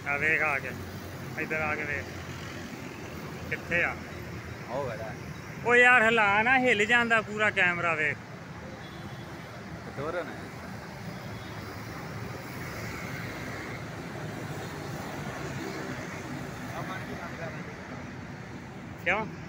आ वेख आके इधर आके वेख कित्थे आ हो गया ओ यार हिला ना हिल जांदा पूरा कैमरा वेख दूर है क्यों